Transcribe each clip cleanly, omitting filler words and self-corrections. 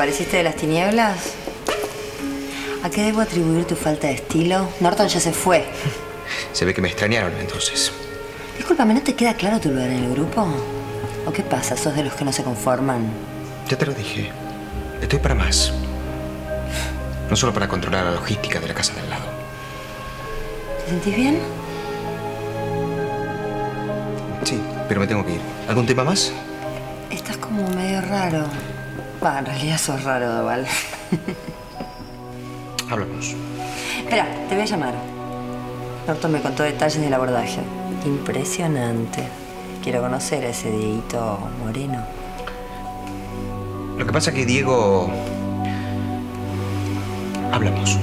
¿Apareciste de las tinieblas? ¿A qué debo atribuir tu falta de estilo? Norton ya se fue. Se ve que me extrañaron entonces. Discúlpame, ¿no te queda claro tu lugar en el grupo? ¿O qué pasa? ¿Sos de los que no se conforman? Ya te lo dije. Estoy para más. No solo para controlar la logística de la casa de al lado. ¿Te sentís bien? Sí, pero me tengo que ir. ¿Algún tema más? Estás como medio raro. Va, en realidad sos raro, Doval. Hablamos. Espera, te voy a llamar. Norton me contó detalles del abordaje. Impresionante. Quiero conocer a ese Dieguito Moreno. Lo que pasa es que Diego... Hablamos.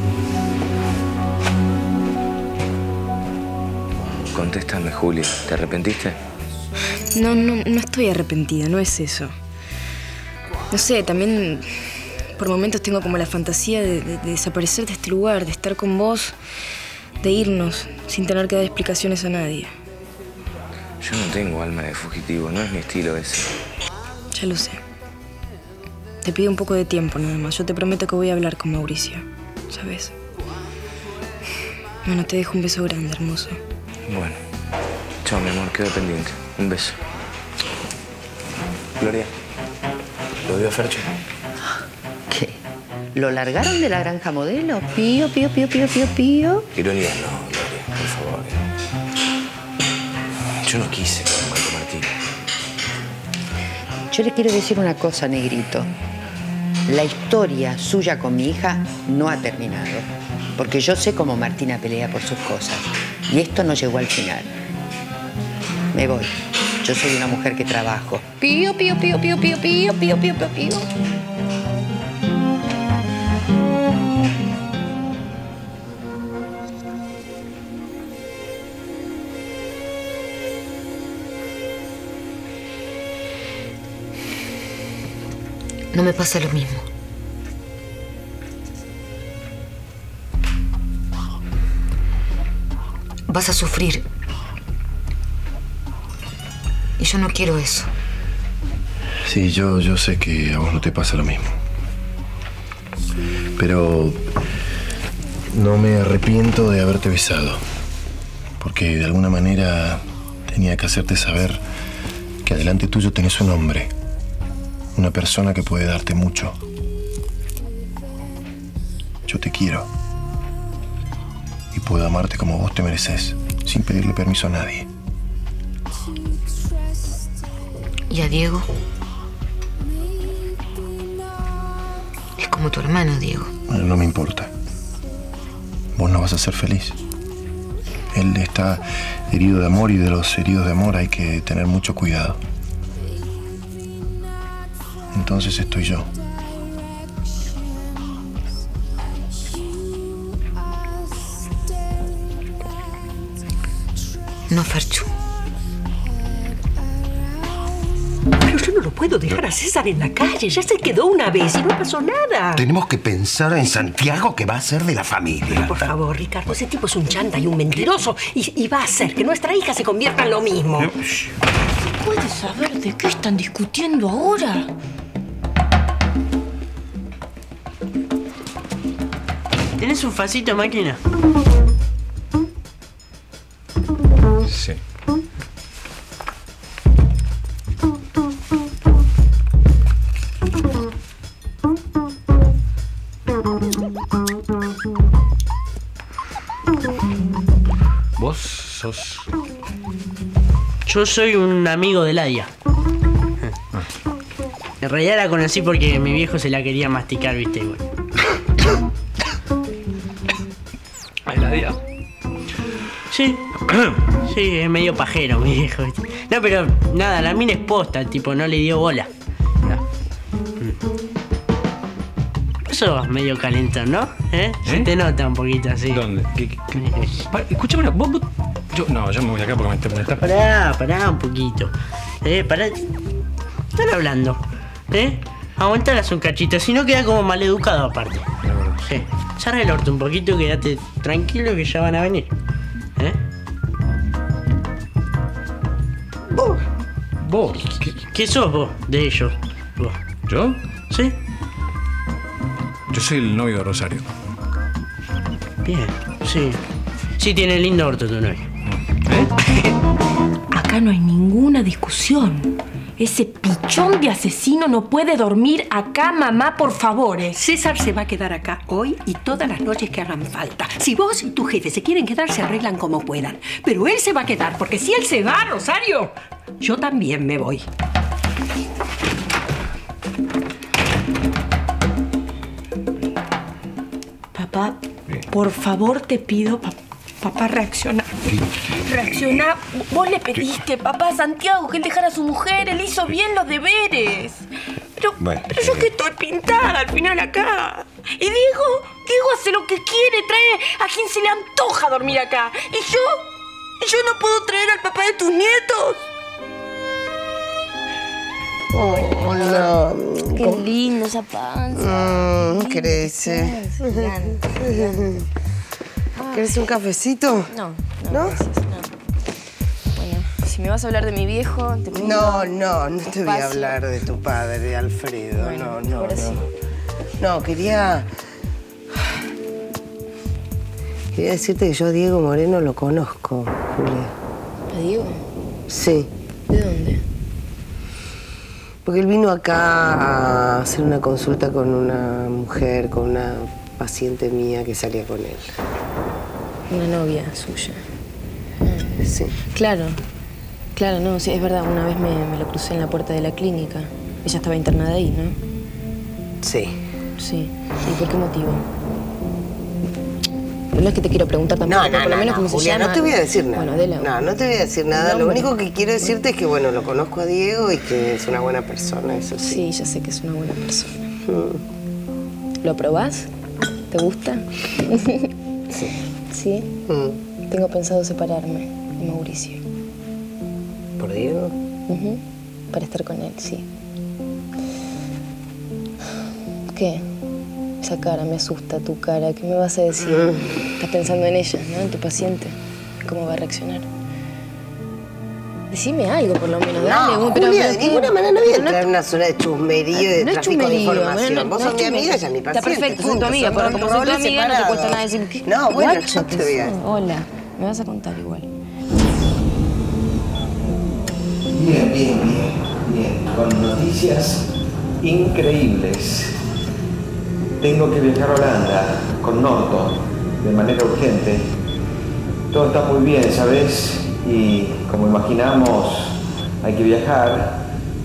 Contéstame, Julia. ¿Te arrepentiste? No estoy arrepentida, no es eso. No sé, también por momentos tengo como la fantasía de desaparecer de este lugar, de estar con vos, de irnos sin tener que dar explicaciones a nadie. Yo no tengo alma de fugitivo, no es mi estilo ese. Ya lo sé. Te pido un poco de tiempo nada más. Yo te prometo que voy a hablar con Mauricio, ¿sabes? Bueno, te dejo un beso grande, hermoso. Bueno. Chao, mi amor, quedo pendiente. Un beso. Gloria, ¿lo vio a Fercho? ¿Qué? ¿Lo largaron de la granja modelo? Pío, pío, pío, pío, pío, pío. Ironía no, Gloria, por favor. Yo no quise con Marco Martín. Yo le quiero decir una cosa, negrito. La historia suya con mi hija no ha terminado. Porque yo sé cómo Martina pelea por sus cosas. Y esto no llegó al final. Me voy. Yo soy una mujer que trabajo. Pío, pío, pío, pío, pío, pío, pío, pío, pío, pío. No me pasa lo mismo. Vas a sufrir. Y yo no quiero eso. Sí, yo sé que a vos no te pasa lo mismo. Pero no me arrepiento de haberte besado. Porque de alguna manera tenía que hacerte saber que adelante tuyo tenés un hombre. Una persona que puede darte mucho. Yo te quiero. Y puedo amarte como vos te mereces, sin pedirle permiso a nadie. ¿Y a Diego? Es como tu hermano, Diego. Bueno, no me importa. Vos no vas a ser feliz. Él está herido de amor y de los heridos de amor hay que tener mucho cuidado. Entonces estoy yo. No, Ferchu. Pero yo no lo puedo dejar a César en la calle. Ya se quedó una vez y no pasó nada. Tenemos que pensar en Santiago, que va a ser de la familia. Por favor, Ricardo, ese tipo es un chanta y un mentiroso y va a hacer que nuestra hija se convierta en lo mismo. ¿Puedes saber de qué están discutiendo ahora? ¿Tienes un facito de máquina? Sí. ¿Vos sos...? Yo soy un amigo de Ladia. En realidad la conocí porque mi viejo se la quería masticar, ¿viste? Igual. ¿Ladia? Sí. Sí, es medio pajero, mi viejo. ¿Viste? No, pero nada, la mina es posta, tipo, no le dio bola. No. Eso es medio calentón, ¿no? Se te nota un poquito así. ¿Dónde? Escúchame, vos... Yo me voy acá porque me está... Pará un poquito. Pará. Están hablando. Aguantalas un cachito, si no queda como maleducado aparte. Sí. Cerra el orto un poquito, quédate tranquilo que ya van a venir. ¿Vos? ¿Qué sos vos de ellos? ¿Vos? ¿Yo? ¿Sí? Yo soy el novio de Rosario. Bien, sí. Sí tiene lindo orto tu novio. Acá no hay ninguna discusión. Ese pichón de asesino no puede dormir acá, mamá, por favor. César se va a quedar acá hoy y todas las noches que hagan falta. Si vos y tu jefe se quieren quedar, se arreglan como puedan. Pero él se va a quedar, porque si él se va, Rosario, yo también me voy. Papá, por favor te pido, papá, reacciona. Reacciona. Vos le pediste, papá, a Santiago que él dejara a su mujer. Él hizo bien los deberes. Pero yo que estoy pintada al final acá. Y Diego hace lo que quiere, trae a quien se le antoja dormir acá. Y yo no puedo traer al papá de tus nietos. Hola. Qué lindo esa panza. Crece. ¿Quieres un cafecito? No, gracias, no. Bueno, si me vas a hablar de mi viejo, te pido... No te voy a hablar de tu padre, Alfredo. Bueno, No. ahora sí. No, quería decirte que yo a Diego Moreno lo conozco, Julia. ¿A Diego? Sí. ¿De dónde? Porque él vino acá a hacer una consulta con una mujer, con una paciente mía que salía con él. Una novia suya. Sí. Claro, no, sí, es verdad. Una vez me lo crucé en la puerta de la clínica. Ella estaba internada ahí, ¿no? Sí. Sí. ¿Y por qué motivo? Pero no es que te quiero preguntar tampoco, por lo menos cómo se Julia, llama. no te voy a decir nada. Bueno, Adela. No te voy a decir nada. No, Lo bueno. único que quiero decirte es que, bueno, lo conozco a Diego y que es una buena persona, eso sí. Sí, ya sé que es una buena persona. ¿Lo aprobás? ¿Te gusta? Sí. ¿Sí? Tengo pensado separarme de Mauricio. ¿Por Diego? Para estar con él, sí. ¿Qué? Esa cara me asusta, tu cara. ¿Qué me vas a decir? Estás pensando en ella, ¿no? En tu paciente. ¿Cómo va a reaccionar? Decime algo, por lo menos. Dale, No, Julia, de ninguna manera no voy a entrar en una zona de chusmerío y de tráfico de información. Vos sos mi amiga, ella es mi paciente. Está perfecto, soy tu amiga, pero como soy tu amiga no te cuesta nada decir... No, bueno, Guacho, no te voy a... Hola, me vas a contar igual. Bien. Con noticias increíbles. Tengo que viajar a Holanda con Norton de manera urgente. Todo está muy bien, ¿sabes? Y como imaginamos, hay que viajar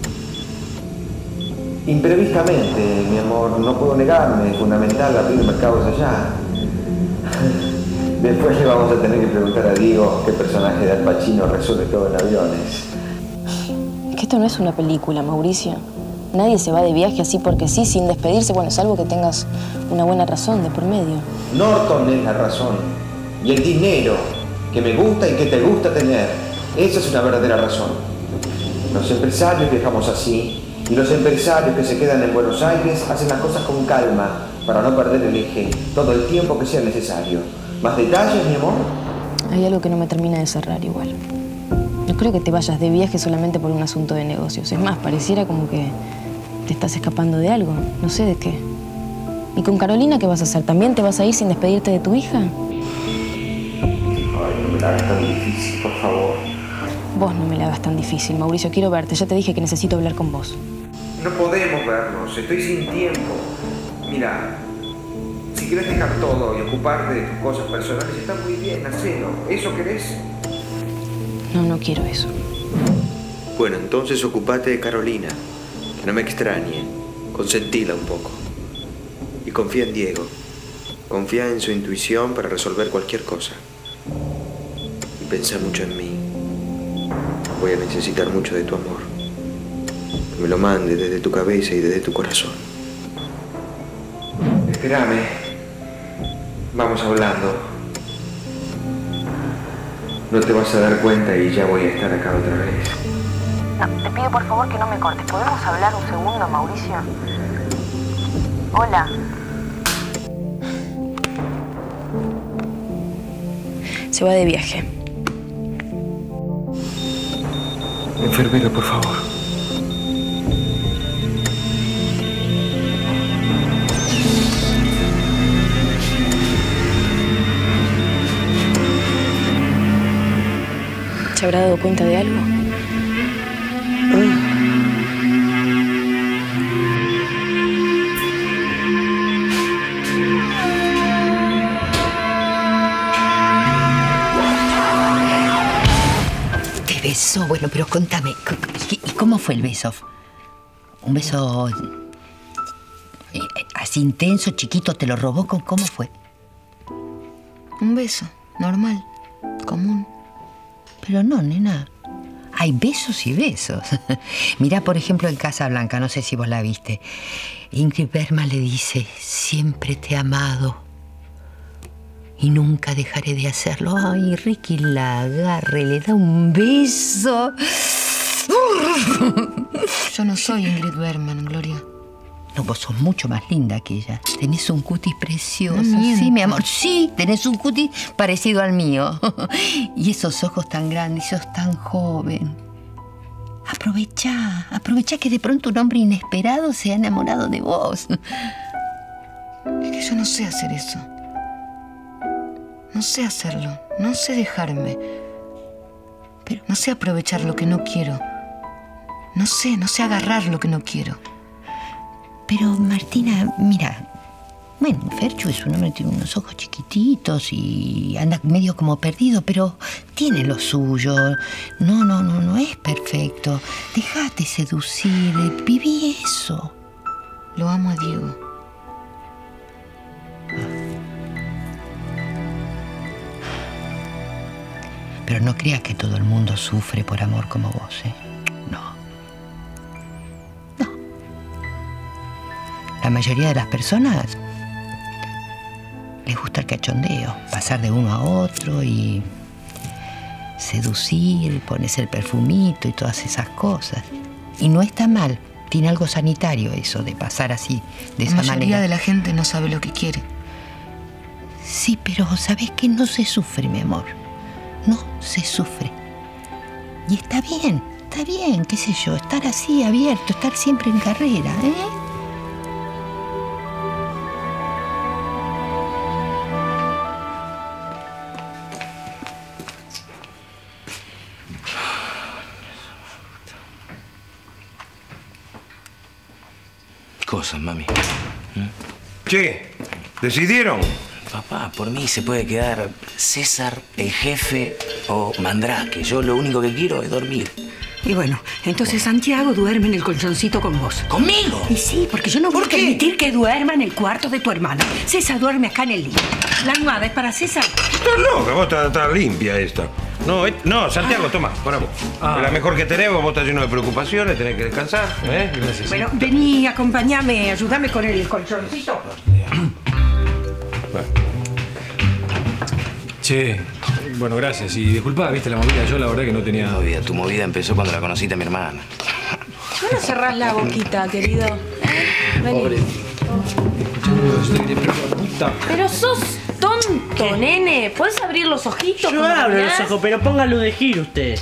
imprevistamente, mi amor. No puedo negarme, es fundamental abrir mercados allá. Después le vamos a tener que preguntar a Diego qué personaje de Al Pacino resuelve todo en aviones. Es que esto no es una película, Mauricio. Nadie se va de viaje así porque sí, sin despedirse, bueno, salvo que tengas una buena razón de por medio. Norton es la razón. Y el dinero que me gusta y que te gusta tener. Esa es una verdadera razón. Los empresarios viajamos así. Y los empresarios que se quedan en Buenos Aires hacen las cosas con calma para no perder el eje todo el tiempo que sea necesario. ¿Más detalles, mi amor? Hay algo que no me termina de cerrar igual. No creo que te vayas de viaje solamente por un asunto de negocios. Es más, pareciera como que te estás escapando de algo. No sé de qué. ¿Y con Carolina qué vas a hacer? ¿También te vas a ir sin despedirte de tu hija? Ay, no me la hagas tan difícil, por favor. Vos no me la hagas tan difícil, Mauricio. Quiero verte. Ya te dije que necesito hablar con vos. No podemos vernos. Estoy sin tiempo. Mira, si querés dejar todo y ocuparte de tus cosas personales, está muy bien, hacelo. ¿Eso querés? No quiero eso. Bueno, entonces ocupate de Carolina. Que no me extrañe. Consentila un poco. Y confía en Diego. Confía en su intuición para resolver cualquier cosa. Y pensá mucho en mí. Voy a necesitar mucho de tu amor. Que me lo mande desde tu cabeza y desde tu corazón. Espérame. Vamos hablando. No te vas a dar cuenta y ya voy a estar acá otra vez. No, te pido por favor que no me cortes. ¿Podemos hablar un segundo, Mauricio? Hola. Se va de viaje. Enfermero, por favor. ¿Se habrá dado cuenta de algo? ¿Te besó? Bueno, pero contame, ¿y cómo fue el beso? ¿Un beso así intenso, chiquito, te lo robó? ¿Cómo fue? Un beso, normal, común. Pero no, nena. Hay besos y besos. Mirá, por ejemplo, en Casa Blanca, no sé si vos la viste. Ingrid Bergman le dice, siempre te he amado y nunca dejaré de hacerlo. Ay, Ricky la agarra y le da un beso. Yo no soy Ingrid Bergman, Gloria. No, vos sos mucho más linda que ella. Tenés un cutis precioso. No mientas. Sí, mi amor, sí, tenés un cutis parecido al mío. Y esos ojos tan grandes, y sos tan joven. Aprovechá que de pronto un hombre inesperado se ha enamorado de vos. Es que yo no sé hacer eso. No sé hacerlo, no sé dejarme. Pero no sé aprovechar lo que no quiero. No sé agarrar lo que no quiero. Pero, Martina, mira, bueno, Ferchu es un hombre, tiene unos ojos chiquititos y anda medio como perdido, pero tiene lo suyo. No es perfecto. Déjate seducir, viví eso. Lo amo a Diego. Pero no creas que todo el mundo sufre por amor como vos, ¿eh? No. La mayoría de las personas les gusta el cachondeo, pasar de uno a otro y seducir, ponerse el perfumito y todas esas cosas. Y no está mal, tiene algo sanitario eso de pasar así, de esa manera. La mayoría de la gente no sabe lo que quiere. Sí, pero ¿sabés qué? No se sufre, mi amor. No se sufre. Y está bien, qué sé yo, estar así abierto, estar siempre en carrera, ¿eh? Cosas, mami. Che, ¿decidieron? Papá, por mí se puede quedar César, el jefe o Mandrake. Yo lo único que quiero es dormir. Y bueno, entonces Santiago duerme en el colchoncito con vos. ¿Conmigo? Y sí, porque yo no voy a permitir que duerma en el cuarto de tu hermano. César duerme acá en el living. La almohada es para César. Estás loca, vos estás limpia esta. No, Santiago, toma, para vos. Es la mejor que tenemos, vos estás lleno de preocupaciones, tenés que descansar, ¿eh? Bueno, vení, acompáñame, ayúdame con el colchoncito. Che, bueno, gracias. Y disculpa, viste la movida, yo la verdad que no tenía... Tu movida empezó cuando la conociste a mi hermana. ¿Por qué no cerrás la boquita, querido? Vení. Pobre. Pero sos tonto, nene. ¿Puedes abrir los ojitos? Yo abro los ojos, pero póngalo de giro usted.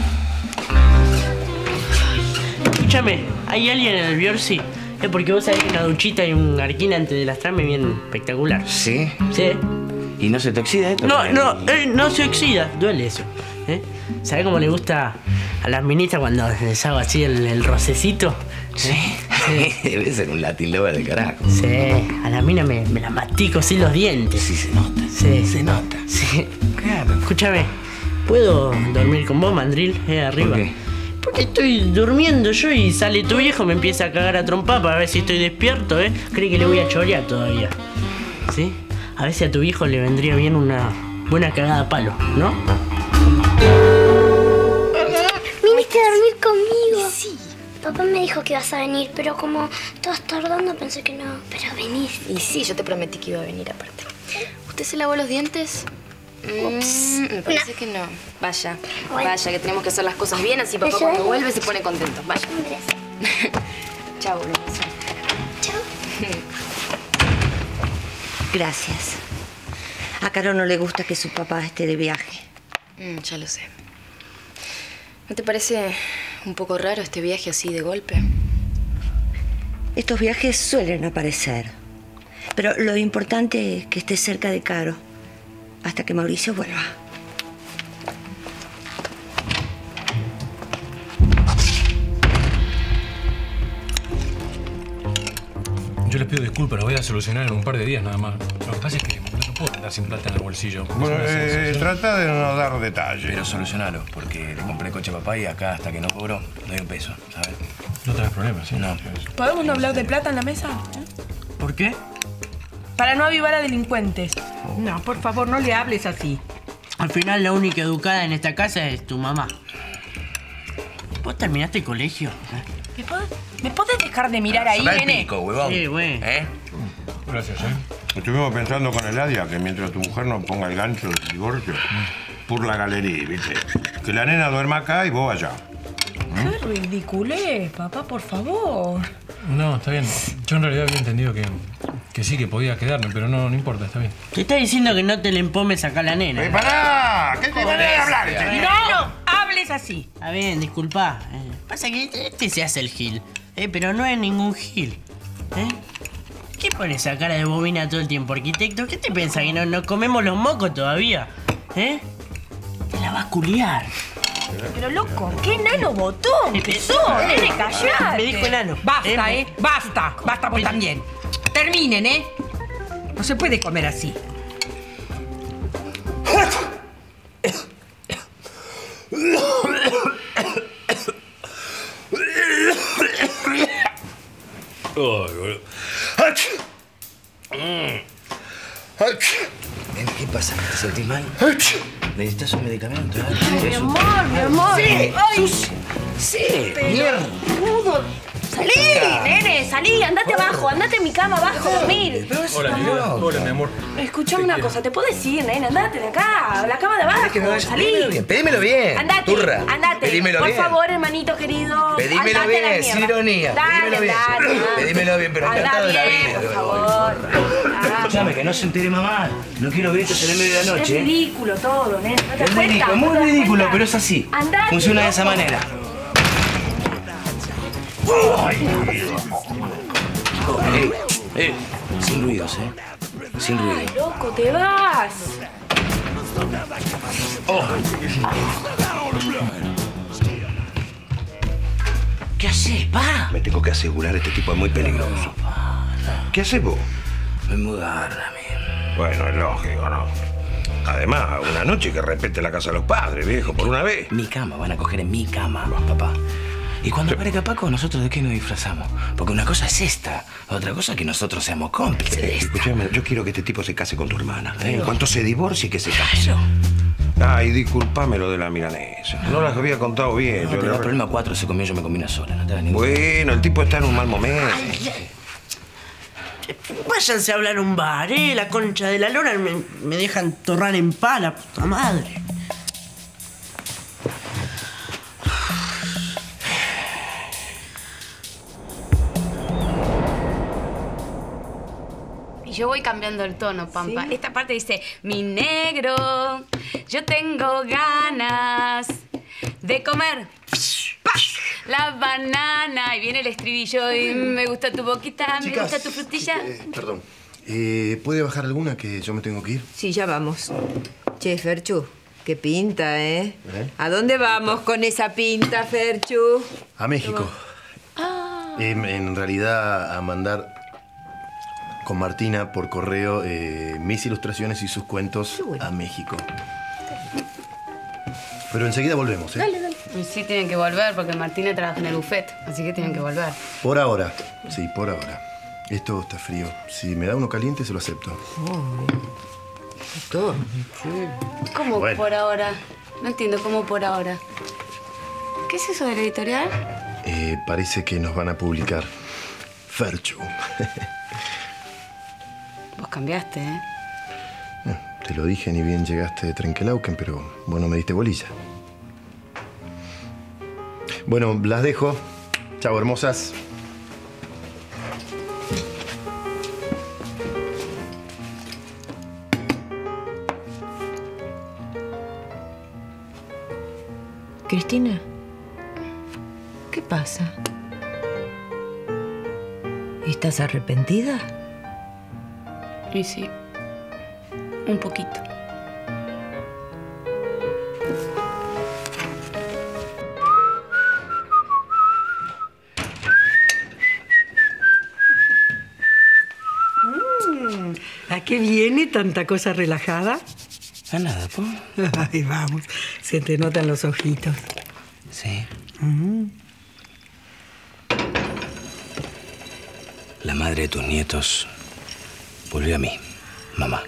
Escúchame, ¿hay alguien en el Biorsi? Es porque vos sabés que una duchita y un arquín antes de lastrarme bien espectacular. ¿Sí? Sí. ¿Y no se te oxida esto? No se oxida. Duele eso. ¿Sabés cómo le gusta a las minitas cuando les hago así el rocecito? ¿Sí? Debe ser un Latin lover de carajo. Sí, a la mina me la mastico sin los dientes. Sí, se nota. Sí. Se nota. Sí. Claro. Escúchame, ¿puedo dormir con vos, mandril, arriba? ¿Por qué? Porque estoy durmiendo yo y sale tu viejo, me empieza a cagar a trompar para ver si estoy despierto, ¿eh? Cree que le voy a chorear todavía. ¿Sí? A ver si a tu viejo le vendría bien una buena cagada a palo, ¿no? ¿Viniste a dormir conmigo? Sí. Papá me dijo que ibas a venir, pero como estabas tardando pensé que no. Pero venís. Y sí, yo te prometí que iba a venir aparte. ¿Usted se lavó los dientes? Ups. Me parece que no. Vaya, Bueno. vaya, que tenemos que hacer las cosas bien, así papá ¿Eso cuando es? vuelve se pone contento. Vaya. Chao, boludo. Chao. Gracias. A Caro no le gusta que su papá esté de viaje. Ya lo sé. ¿No te parece un poco raro este viaje así de golpe? Estos viajes suelen aparecer. Pero lo importante es que esté cerca de Caro hasta que Mauricio vuelva. yo les pido disculpas, lo voy a solucionar en un par de días nada más. Lo que pasa es que no puedo andar sin plata en el bolsillo. Bueno, trata de no dar detalles. Pero solucionalo, porque le compré coche a papá y acá hasta que no cobro, no hay un peso, ¿sabes? No tenés problemas, ¿sí? No. ¿Podemos no hablar de plata en la mesa? ¿Por qué? Para no avivar a delincuentes. No, por favor, no le hables así. Al final la única educada en esta casa es tu mamá. ¿Vos terminaste el colegio? ¿Me podés dejar de mirar ahí, nene? Pico, huevón. Sí, güey. Gracias, Estuvimos pensando con Eladia que mientras tu mujer no ponga el gancho del divorcio, por la galería, ¿viste? Que la nena duerma acá y vos allá. Qué ridiculez, papá, por favor. No, está bien. Yo en realidad había entendido que sí, que podía quedarme, pero no importa, está bien. Te está diciendo que no te le empomes acá a la nena. ¡Pará! ¿Qué te van a hablar? No hables así. Está bien, disculpa. Pasa que este se hace el gil. Pero no es ningún gil. ¿Qué pones esa cara de bobina todo el tiempo, arquitecto? ¿Qué te piensas que no comemos los mocos todavía? Te la vas a culiar. Pero loco, ¿qué enano botón? Empezó, nene, callate. Me dijo enano. Basta, basta. Basta vos también. Terminen, No se puede comer así. ¿Qué pasa? ¿Te sentís mal? ¿Necesitas un medicamento? Mi amor. Sí. Ay, Sí. pero, boludo. Salí, nene, salí, andate abajo, andate en mi cama abajo a dormir. Hola, querida. Hola, mi amor. Escuchame una cosa, te puedo decir, nene, andate de acá, a la cama de abajo, salí. Pedímelo bien. Andate, turra. andate. Pedímelo por bien. favor, hermanito querido. Pedímelo andate a la bien, sin mierda. ironía. Dale, Pedímelo bien. andate. Pedímelo bien, pero encantado de la bien, vida. por favor. Escuchame, que no se entere mamá. No quiero gritos en el medio de la Es noche. ridículo todo, nene, ¿no te das Es cuenta? ridículo, muy ridículo, pero es así. Andate, Funciona de esa loco. manera. Sin ruidos, Sin ruido. Ay, loco, te vas. ¿Qué haces, pa? Me tengo que asegurar, este tipo es muy peligroso. ¿Qué haces vos? Me mudarla, mi. Bueno, es lógico, ¿no? Además, una noche que respete la casa de los padres, viejo, por una vez. Mi cama, van a coger en mi cama, papá. Y cuando aparezca Paco, ¿nosotros de qué nos disfrazamos? Porque una cosa es esta, otra cosa es que nosotros seamos cómplices de esta. Escúchame, yo quiero que este tipo se case con tu hermana. En cuanto se divorcie, que se case. Ay, disculpame lo de la milanesa. No las había contado bien. No, pero el problema 4 se comió, yo me comí una sola. No te da ningún... Bueno, el tipo está en un mal momento. Váyanse a hablar a un bar, La concha de la lora me dejan torrar en pala, puta madre. Yo voy cambiando el tono, Pampa. ¿Sí? Esta parte dice, mi negro, yo tengo ganas de comer la banana. Y viene el estribillo y me gusta tu boquita, Chicas, me gusta tu frutilla. Perdón. ¿Puede bajar alguna que yo me tengo que ir? Sí, ya vamos. Che, Ferchu, qué pinta, ¿eh? ¿A dónde vamos con esa pinta, Ferchu? A México. En realidad, a mandar con Martina por correo mis ilustraciones y sus cuentos a México. Pero enseguida volvemos, ¿eh? Dale, dale. Y sí tienen que volver porque Martina trabaja en el buffet, así que tienen que volver. Por ahora. Sí, por ahora. Esto está frío. Si me da uno caliente, se lo acepto. Todo. ¿Cómo Bueno. por ahora? No entiendo cómo por ahora. ¿Qué es eso de la editorial? Parece que nos van a publicar. Ferchu. Vos cambiaste, ¿eh? Te lo dije, ni bien llegaste de Trenkelauken, pero vos no me diste bolilla. Bueno, las dejo. Chao, hermosas. Cristina, ¿qué pasa? ¿Estás arrepentida? Y sí, un poquito. qué viene tanta cosa relajada? A nada, po. Ay, vamos. Se te notan los ojitos. Sí. La madre de tus nietos volvió a mí, mamá.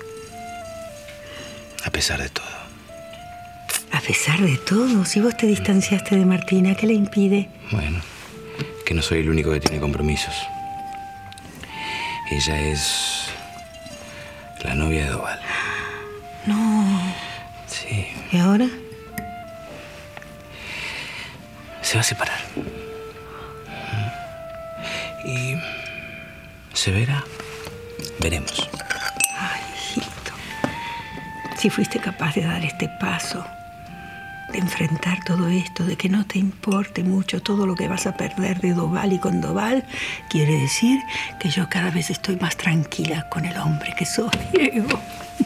A pesar de todo. A pesar de todo, si vos te distanciaste de Martina, ¿qué le impide? Bueno, que no soy el único que tiene compromisos. Ella es la novia de Doval. No. Sí. ¿Y ahora? Se va a separar. Y se verá. Veremos. Ay, hijito. Si fuiste capaz de dar este paso, de enfrentar todo esto, de que no te importe mucho todo lo que vas a perder de Doval y con Doval, quiere decir que yo cada vez estoy más tranquila con el hombre que sos, Diego.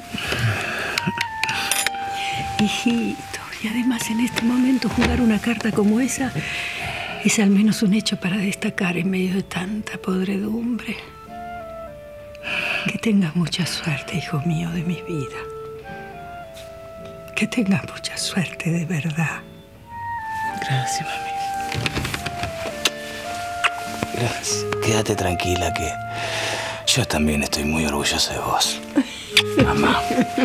Hijito, y además en este momento jugar una carta como esa es al menos un hecho para destacar en medio de tanta podredumbre. Que tengas mucha suerte, hijo mío, de mi vida. Que tengas mucha suerte de verdad. Gracias, mami. Gracias. Quédate tranquila que yo también estoy muy orgulloso de vos. Mamá.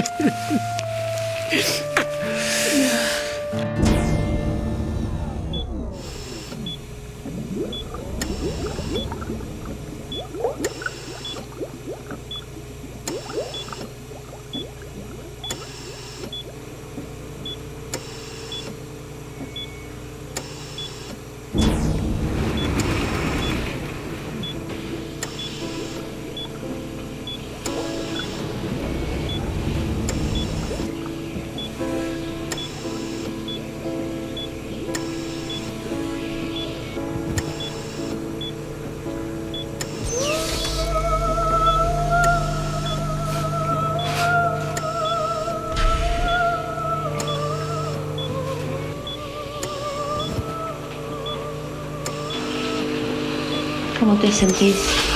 ¿Cómo te sentís?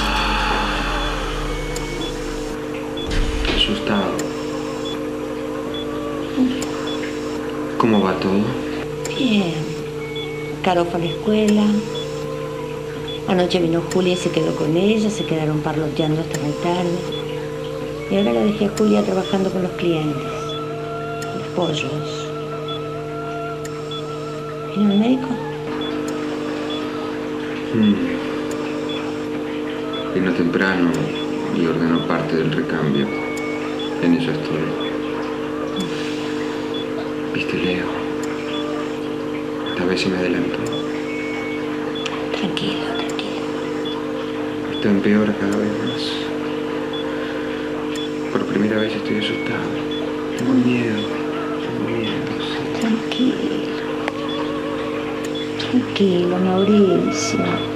Asustado. ¿Cómo va todo? Bien. Caro fue a la escuela. Anoche vino Julia y se quedó con ella. Se quedaron parloteando hasta muy tarde. Y ahora la dejé a Julia trabajando con los clientes. Los pollos. ¿Vino el médico? Vino temprano y ordenó parte del recambio. En eso estoy. ¿Viste, Leo? Esta vez se me adelantó. Tranquilo, tranquilo. Esto empeora cada vez más. Por primera vez estoy asustado. Tengo miedo. Sí. Tranquilo. Tranquilo, Mauricio.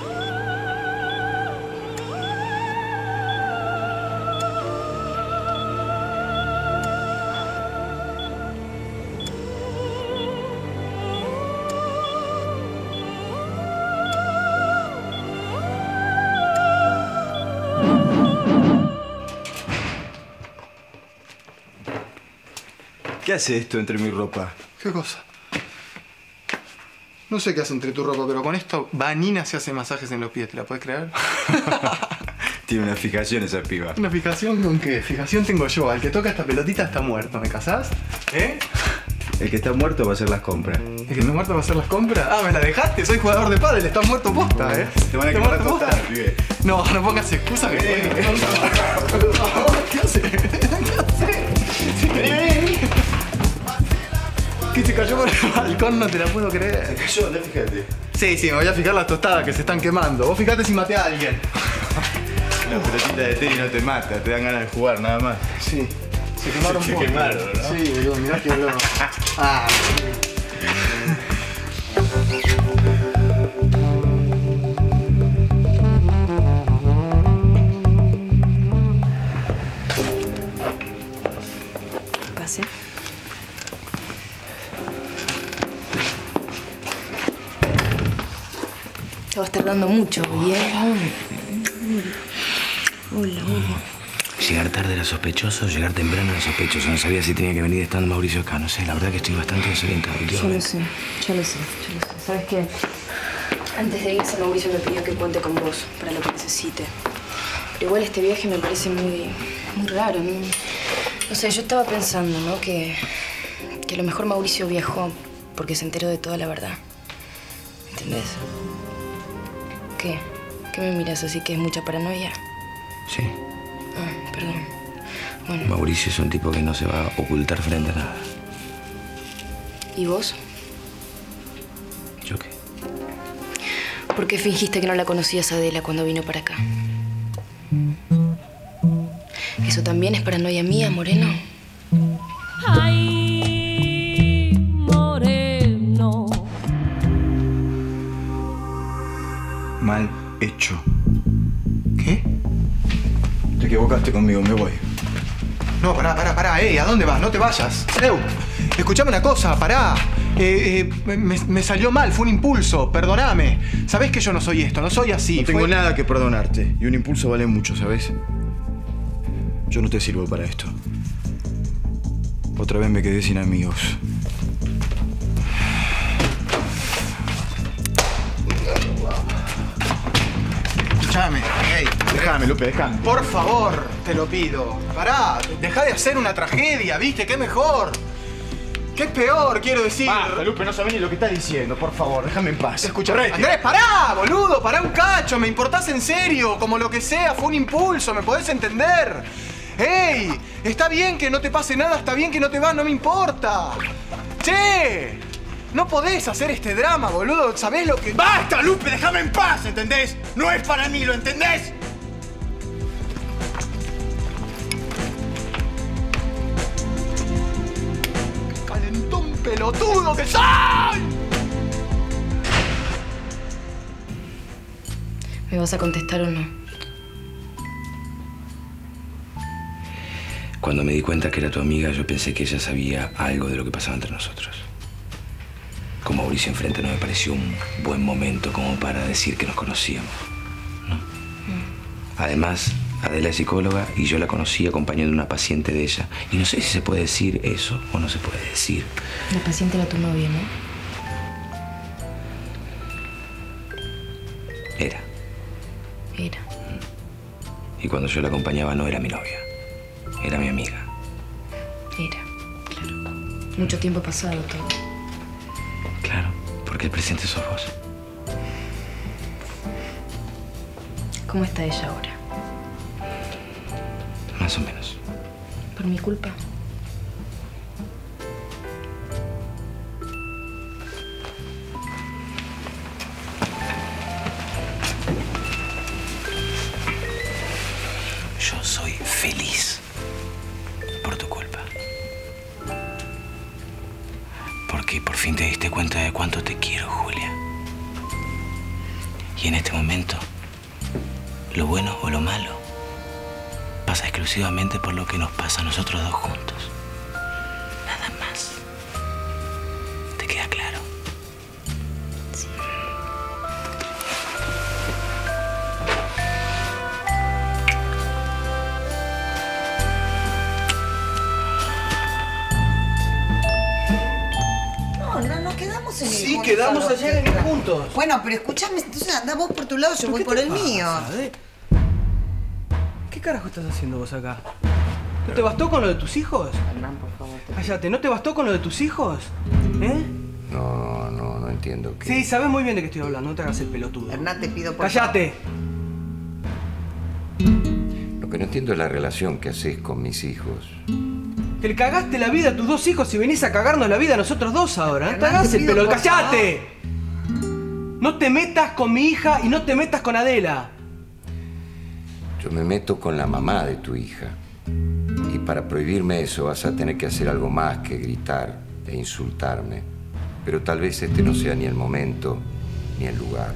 ¿Qué hace esto entre mi ropa? ¿Qué cosa? No sé qué hace entre tu ropa, pero con esto Vanina se hace masajes en los pies, ¿te la puedes creer? Tiene una fijación esa piba. ¿Una fijación con qué? Fijación tengo yo. Al que toca esta pelotita está muerto. ¿Me casás? ¿Eh? El que está muerto va a hacer las compras. ¿El que está muerto va a hacer las compras? Ah, ¿me la dejaste? Soy jugador de pádel, estás muerto posta, ¿eh? Te van a quemar la tostada, pibe. No, no pongas excusa que ¿Qué hace? ¿Qué hace? Vení. ¿Qué se cayó por el balcón? No te la puedo creer. Se cayó, andá, fíjate. Sí, me voy a fijar las tostadas que se están quemando. Vos fijate si maté a alguien. Una pelotita de tenis no te mata, te dan ganas de jugar nada más. Sí. Se quemaron Se quemaron, ¿no? Sí, boludo, mirá que olor. Ah, Pase. Te vas tardando mucho, bien. Hola, Hugo. Llegar tarde era sospechoso, llegar temprano era sospechoso. No sabía si tenía que venir estando Mauricio acá. No sé, la verdad que estoy bastante desorientado. Yo lo sé. ¿Sabes qué? Antes de irse, Mauricio me pidió que cuente con vos para lo que necesite. Pero igual este viaje me parece muy raro, ¿no? No sé, yo estaba pensando, ¿no? Que a lo mejor Mauricio viajó porque se enteró de toda la verdad. ¿Entendés? ¿Qué? ¿Qué me miras así que es mucha paranoia? Sí. Ah, perdón. Bueno. Mauricio es un tipo que no se va a ocultar frente a nada. ¿Y vos? ¿Yo qué? ¿Por qué fingiste que no la conocías a Adela cuando vino para acá? ¿Eso también es paranoia mía, Moreno? Ay, Moreno. Mal hecho. ¿Qué? Te equivocaste conmigo, me voy. No, pará. ¿A dónde vas? No te vayas. Escuchame una cosa, pará. Me salió mal, fue un impulso, perdóname. Sabés que yo no soy esto, no soy así. No tengo nada que perdonarte. Y un impulso vale mucho, ¿sabes? Yo no te sirvo para esto. Otra vez me quedé sin amigos. Escuchame, Déjame, Lupe, déjame. Por favor, te lo pido. Pará, dejá de hacer una tragedia, ¿viste? ¿Qué mejor? ¿Qué es peor, quiero decir? Basta, Lupe, no sabés ni lo que estás diciendo. Por favor, déjame en paz. Escuchame. Andrés, pará, boludo, pará un cacho. Me importás en serio. Como lo que sea, fue un impulso, ¿me podés entender? ¡Ey! Está bien que no te pase nada, está bien que no te vas, no me importa. ¡Che! No podés hacer este drama, boludo. ¿Sabés lo que...? ¡Basta, Lupe! ¡Déjame en paz! ¿Entendés? No es para mí, ¿lo entendés? ¡Calentón pelotudo que soy! ¿Me vas a contestar o no? Cuando me di cuenta que era tu amiga, yo pensé que ella sabía algo de lo que pasaba entre nosotros. Con Mauricio enfrente no me pareció un buen momento como para decir que nos conocíamos, ¿no? Además, Adela es psicóloga y yo la conocí acompañando a una paciente de ella. Y no sé si se puede decir eso o no se puede decir. La paciente era tu novia, ¿no? Era. Era. Y cuando yo la acompañaba no era mi novia. Era mi amiga. Era, claro. Mucho tiempo pasado todo. Claro, porque el presente sos vos. ¿Cómo está ella ahora? Más o menos. ¿Por mi culpa? Yo soy feliz por tu culpa. Porque por fin te diste cuenta de cuánto te quiero, Julia. Y en este momento, lo bueno o lo malo pasa exclusivamente por lo que nos pasa a nosotros dos juntos. Nada más. ¿Te queda claro? Sí. No quedamos en ir Sí, juntos quedamos a los ayer en ir que- juntos. Bueno, pero escúchame, entonces anda vos por tu lado, yo voy por el mío. ¿Qué carajo estás haciendo vos acá? ¿No te bastó con lo de tus hijos? Hernán, por favor. Cállate, ¿no te bastó con lo de tus hijos? ¿Eh? No entiendo qué. Sí, sabes muy bien de qué estoy hablando, no te hagas el pelotudo. Hernán, te pido por ¡Cállate! Lo que no entiendo es la relación que haces con mis hijos. Que le cagaste la vida a tus dos hijos y venís a cagarnos la vida a nosotros dos ahora. No te Hernán, hagas te el pido, pelo. por ¡Cállate! No te metas con mi hija y no te metas con Adela. Yo me meto con la mamá de tu hija. Y para prohibirme eso vas a tener que hacer algo más que gritar e insultarme. Pero tal vez este no sea ni el momento ni el lugar.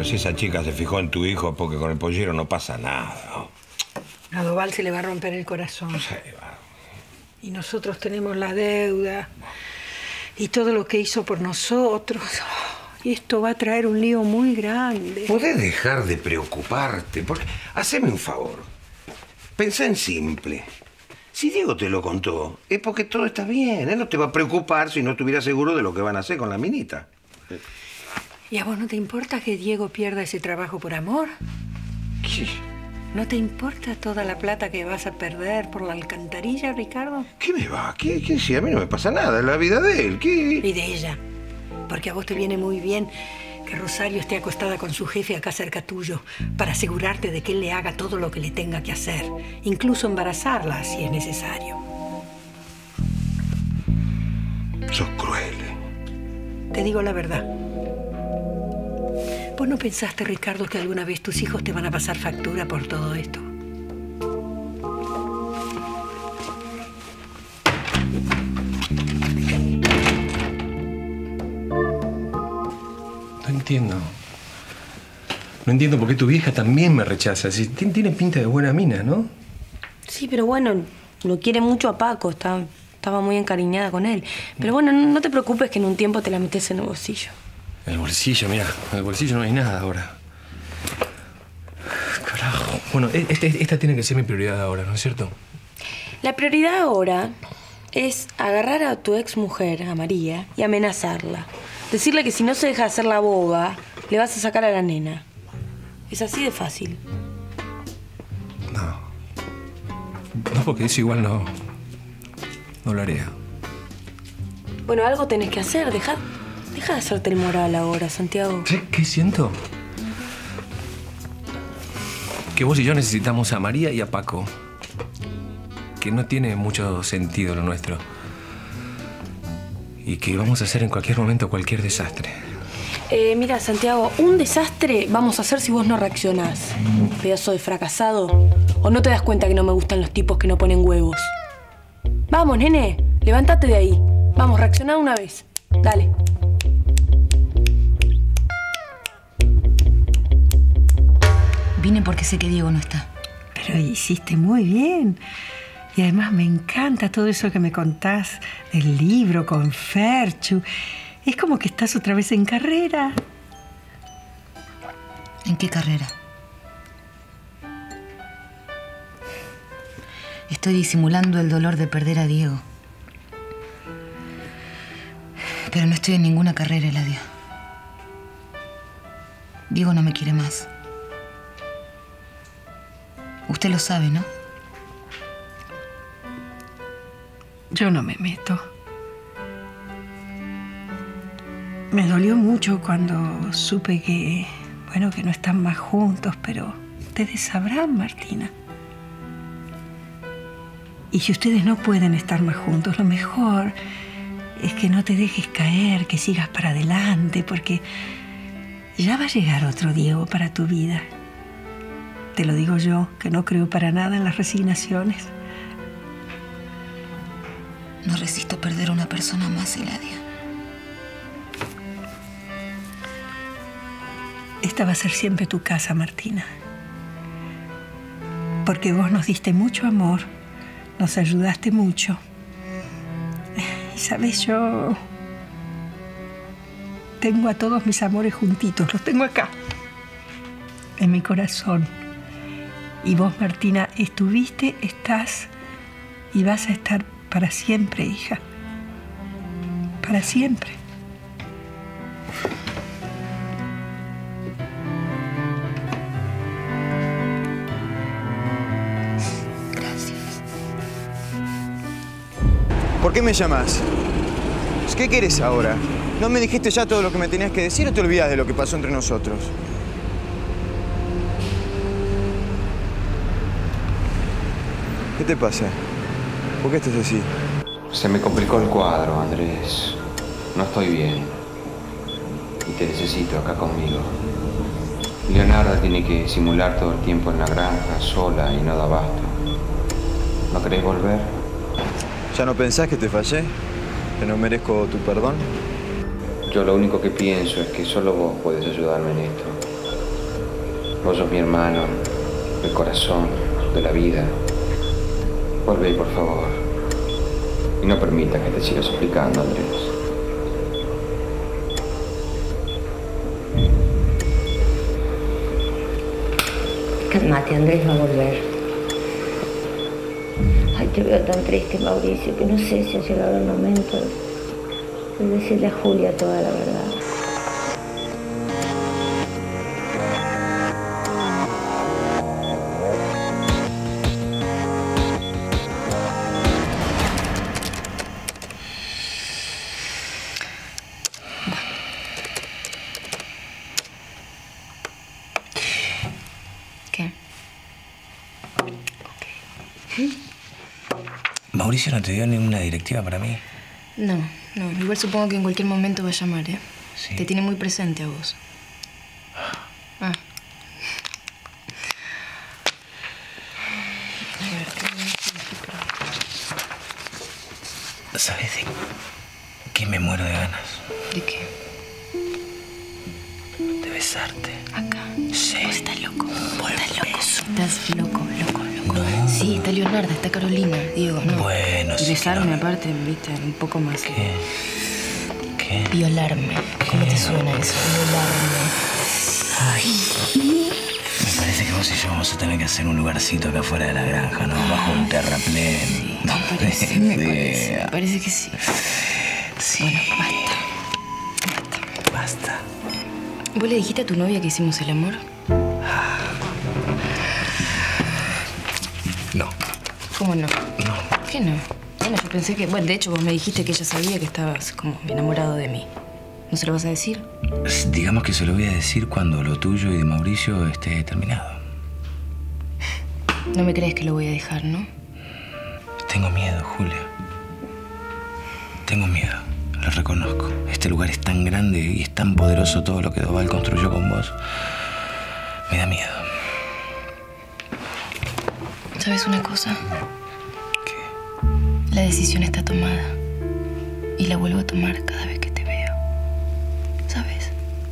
si esa chica se fijó en tu hijo porque con el pollero no pasa nada, ¿no? A Doval se le va a romper el corazón. Y nosotros tenemos la deuda y todo lo que hizo por nosotros. Y esto va a traer un lío muy grande. ¿Podés dejar de preocuparte? Porque, haceme un favor. Pensá en simple. Si Diego te lo contó, es porque todo está bien. Él no te va a preocupar si no estuviera seguro de lo que van a hacer con la minita. ¿Y a vos no te importa que Diego pierda ese trabajo por amor? ¿Qué? ¿No te importa toda la plata que vas a perder por la alcantarilla, Ricardo? ¿Qué me va? ¿Qué? Si a mí no me pasa nada, es la vida de él. ¿Qué? Y de ella. Porque a vos te viene muy bien que Rosario esté acostada con su jefe acá cerca tuyo para asegurarte de que él le haga todo lo que le tenga que hacer, incluso embarazarla si es necesario. Sos cruel. Te digo la verdad. ¿Vos no pensaste, Ricardo, que alguna vez tus hijos te van a pasar factura por todo esto? No entiendo. No entiendo por qué tu vieja también me rechaza. Si tiene pinta de buena mina, ¿no? Sí, pero bueno, lo quiere mucho a Paco. Estaba muy encariñada con él. Pero bueno, no te preocupes que en un tiempo te la metes en el bolsillo. En el bolsillo, mira, en el bolsillo no hay nada ahora. Carajo. Bueno, esta tiene que ser mi prioridad ahora, ¿no es cierto? La prioridad ahora es agarrar a tu ex mujer, a María, y amenazarla. Decirle que si no se deja hacer la boba, le vas a sacar a la nena. Es así de fácil. No, porque eso igual no lo haría. Bueno, algo tenés que hacer. Deja de hacerte el moral ahora, Santiago. ¿Qué siento? Que vos y yo necesitamos a María y a Paco. Que no tiene mucho sentido lo nuestro. Y que vamos a hacer en cualquier momento cualquier desastre. Mira, Santiago, un desastre vamos a hacer si vos no reaccionás. Pedazo de fracasado. ¿O no te das cuenta que no me gustan los tipos que no ponen huevos? Vamos, nene, levántate de ahí. Vamos, reaccioná una vez. Dale. Vine porque sé que Diego no está. Pero hiciste muy bien. Y además me encanta todo eso que me contás del libro con Ferchu. Es como que estás otra vez en carrera. ¿En qué carrera? Estoy disimulando el dolor de perder a Diego. Pero no estoy en ninguna carrera, Eladio. Diego no me quiere más. Usted lo sabe, ¿no? Yo no me meto. Me dolió mucho cuando supe que, bueno, que no están más juntos, pero ustedes sabrán, Martina. Y si ustedes no pueden estar más juntos, lo mejor es que no te dejes caer, que sigas para adelante, porque ya va a llegar otro Diego para tu vida. Te lo digo yo, que no creo para nada en las resignaciones. No resisto perder a una persona más, Eladia. Esta va a ser siempre tu casa, Martina. Porque vos nos diste mucho amor, nos ayudaste mucho. Y sabes, yo tengo a todos mis amores juntitos, los tengo acá, en mi corazón. Y vos, Martina, estuviste, estás y vas a estar para siempre, hija. Para siempre. Gracias. ¿Por qué me llamas? ¿Qué querés ahora? ¿No me dijiste ya todo lo que me tenías que decir o te olvidas de lo que pasó entre nosotros? ¿Qué te pasa? ¿Por qué estás así? Se me complicó el cuadro, Andrés. No estoy bien. Y te necesito acá conmigo. Leonardo tiene que simular todo el tiempo en la granja, sola y no da abasto. ¿No querés volver? ¿Ya no pensás que te fallé? ¿Que no merezco tu perdón? Yo lo único que pienso es que solo vos podés ayudarme en esto. Vos sos mi hermano, del corazón, de la vida. Volvé, por favor. Y no permita que te siga suplicando, Andrés. Calmate, Andrés va a volver. Ay, te veo tan triste, Mauricio, que no sé si ha llegado el momento de decirle a Julia toda la verdad. ¿Mauricio no te dio ninguna directiva para mí? No. Igual supongo que en cualquier momento va a llamar, ¿eh? Sí. Te tiene muy presente a vos. Ah. ¿Sabes de qué me muero de ganas? ¿De qué? De besarte. Acá. Sí. Vos estás loco. Estás loco. No. Sí, está Leonarda, está Carolina, Diego, ¿no? Bueno, y sí. besarme aparte, viste, un poco más. ¿Qué? Violarme. ¿Cómo te suena eso? Violarme. Ay. Me parece que vos y yo vamos a tener que hacer un lugarcito acá afuera de la granja, ¿no? Bajo un terraplén. Sí, me parece que sí. Sí. Bueno, Basta. ¿Vos le dijiste a tu novia que hicimos el amor? No. ¿Cómo no? No. ¿Qué no? Bueno, yo pensé que... Bueno, de hecho, vos me dijiste que ella sabía que estabas como enamorado de mí. ¿No se lo vas a decir? Digamos que se lo voy a decir cuando lo tuyo y de Mauricio esté terminado. No me crees que lo voy a dejar, ¿no? Tengo miedo, Julia. Tengo miedo. Lo reconozco. Este lugar es tan grande y es tan poderoso todo lo que Doval construyó con vos. Me da miedo. ¿Sabes una cosa? ¿Qué? La decisión está tomada. Y la vuelvo a tomar cada vez que te veo. ¿Sabes?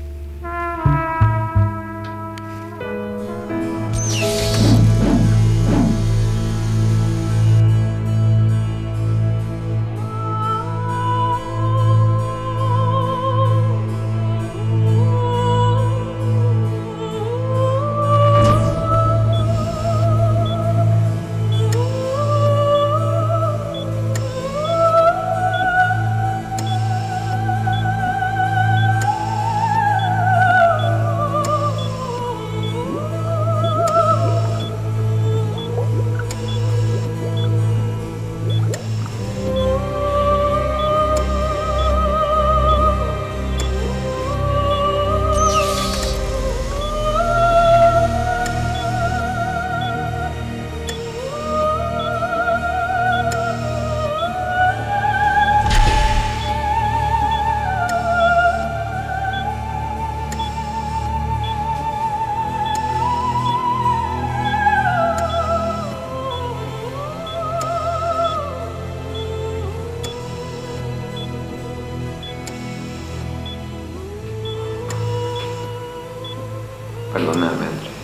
Perdóname, Andrés.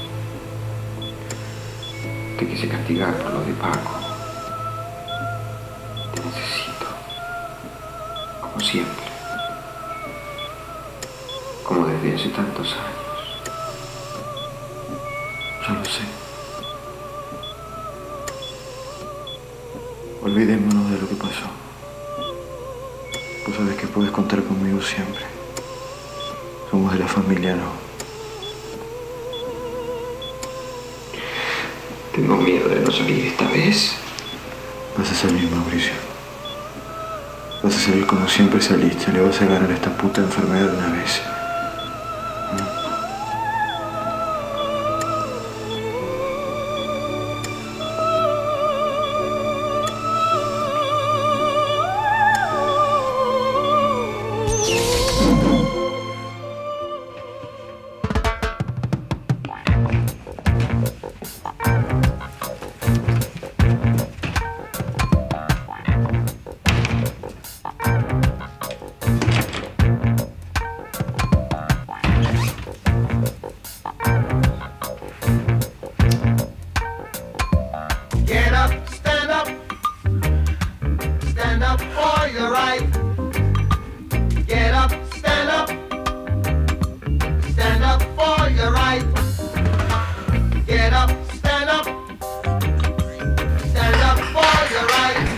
Te quise castigar por lo de Paco. Te necesito. Como siempre. Como desde hace tantos años. Yo lo sé. Olvidémonos de lo que pasó. Vos sabés que podés contar conmigo siempre. Somos de la familia, ¿no? Tengo miedo de no salir esta vez. Vas a salir, Mauricio. Vas a salir como siempre saliste. Le vas a ganar a esta puta enfermedad una vez. for your right. Get up, stand up. Stand up for your right. Get up, stand up. Stand up for your right.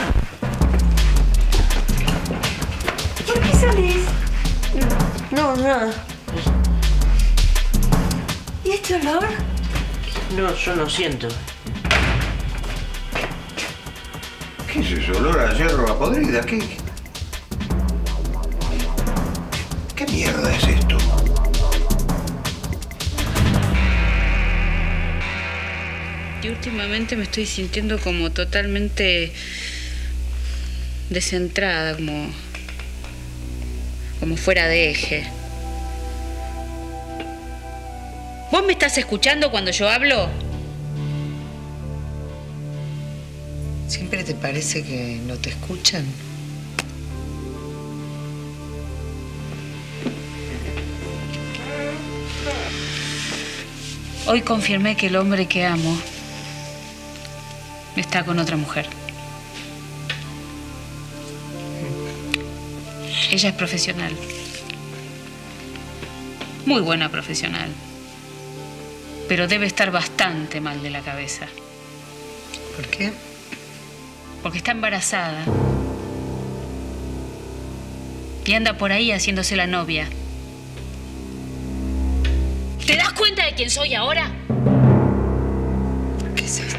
¿Por qué salís? No, nada. ¿Y este olor? No, yo no siento. ¿Qué es eso? ¿Olor a yerba podrida? ¿Qué mierda es esto? Y últimamente me estoy sintiendo como totalmente descentrada, como fuera de eje. ¿Vos me estás escuchando cuando yo hablo? ¿Siempre te parece que no te escuchan? Hoy confirmé que el hombre que amo está con otra mujer. Ella es profesional. Muy buena profesional. Pero debe estar bastante mal de la cabeza. ¿Por qué? Porque está embarazada. Y anda por ahí haciéndose la novia. ¿Te das cuenta de quién soy ahora? ¿Qué es esto?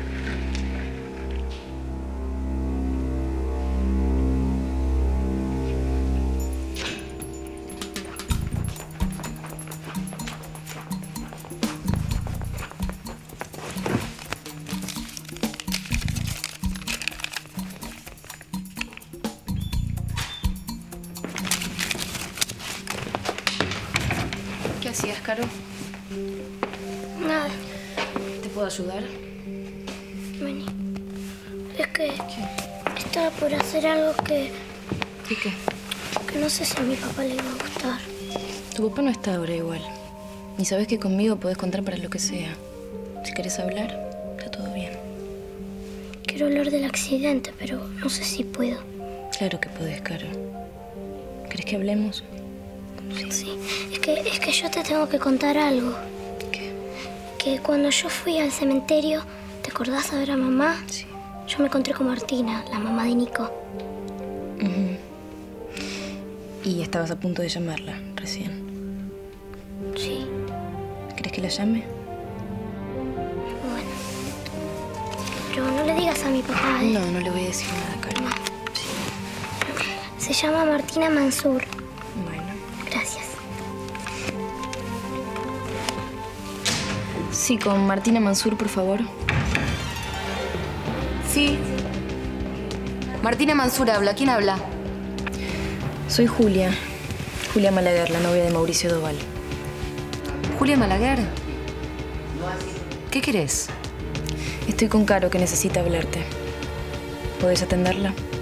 ¿Qué hacías, Caro? Nada. ¿Te puedo ayudar? Vení. Es que estaba por hacer algo que... ¿Y qué? Que no sé si a mi papá le iba a gustar. Tu papá no está ahora igual. Y sabes que conmigo podés contar para lo que sea. Si querés hablar, está todo bien. Quiero hablar del accidente, pero no sé si puedo. Claro que podés, Caro. ¿Querés que hablemos? Sí. Es que yo te tengo que contar algo. ¿Qué? Que cuando yo fui al cementerio, ¿te acordás de ver a mamá? Sí. Yo me encontré con Martina, la mamá de Nico. Y estabas a punto de llamarla recién. Sí. ¿Querés que la llame? Bueno. Pero no le digas a mi papá, ¿eh? No, no le voy a decir nada, Caro. Se llama Martina Mansur. Bueno. Gracias. Sí, con Martina Mansur, por favor. Sí. Martina Mansur habla. ¿Quién habla? Soy Julia. Julia Malaguer, la novia de Mauricio Doval. Julia Malaguer. ¿Qué querés? Estoy con Caro, que necesita hablarte. ¿Podés atenderla?